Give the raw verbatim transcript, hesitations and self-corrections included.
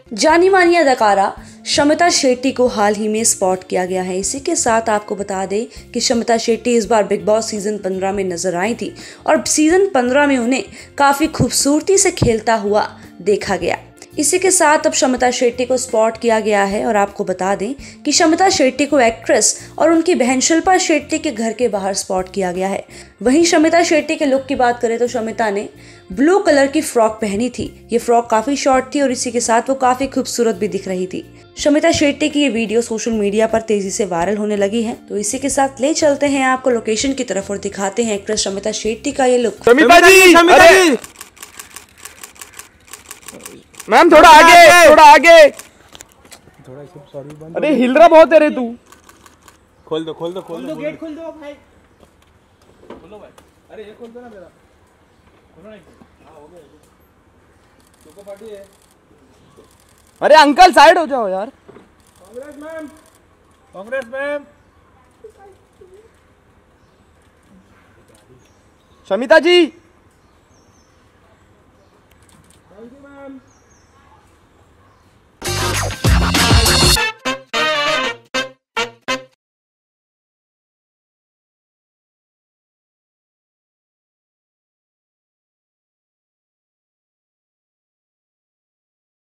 जानी मानी अदाकारा शमिता शेट्टी को हाल ही में स्पॉट किया गया है। इसी के साथ आपको बता दें कि शमिता शेट्टी इस बार बिग बॉस सीजन पंद्रह में नजर आई थी और सीजन पंद्रह में उन्हें काफी खूबसूरती से खेलता हुआ देखा गया। इसी के साथ अब शमिता शेट्टी को स्पॉट किया गया है और आपको बता दें कि शमिता शेट्टी को एक्ट्रेस और उनकी बहन शिल्पा शेट्टी के घर के बाहर स्पॉट किया गया है। वहीं शमिता शेट्टी के लुक की बात करें तो शमिता ने ब्लू कलर की फ्रॉक पहनी थी। ये फ्रॉक काफी शॉर्ट थी और इसी के साथ वो काफी खूबसूरत भी दिख रही थी। शमिता शेट्टी की ये वीडियो सोशल मीडिया पर तेजी से वायरल होने लगी है। तो इसी के साथ ले चलते हैं आपको लोकेशन की तरफ और दिखाते हैं एक्ट्रेस शमिता शेट्टी का ये लुक। शमिता जी, शमिता जी, मैम थोड़ा आगे, थोड़ा आगे, थोड़ा सॉरी। अरे हिल रहा बहुत है रे तू। खोल दो, खोल दो, खोल दो, गेट खोल दो भाई, खोलो भाई। अरे ये खोल दो ना मेरा, खोलो नहीं। हाँ हो गया, चोको पार्टी है। अरे अंकल साइड हो जाओ यार। Congress ma'am, Congress ma'am. Shamita ji, thank you ma'am.